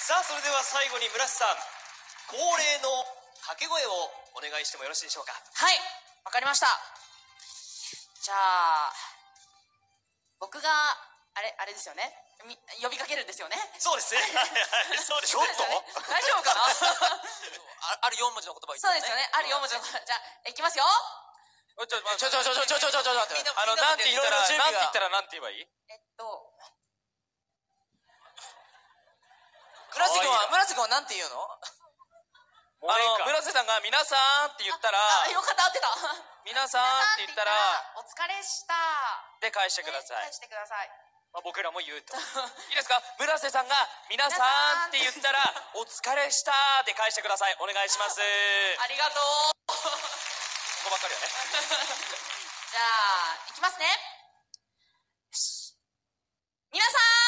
さあ、それでは最後に村瀬さん、恒例の掛け声をお願いしてもよろしいでしょうか。 はい、わかりました。じゃあ僕があれですよね、呼びかけるんですよね。 そうですね。そうです。ちょっと大丈夫かな。 ある4文字の言葉言ってそうですよね、ある4文字の。じゃあいきますよ。 ちょなんて言ったらなんて言えばいい？村瀬君はなんて言うの？村瀬さんが皆さんって言ったら、 よかった、合ってた。 皆さんって言ったら、 お疲れしたで返してください。 返してください。 僕らも言うと。 いいですか？村瀬さんが皆さんって言ったら、お疲れしたで返してください。お願いします。 ありがとう。 ここばっかりはね。 じゃあいきますね。皆さん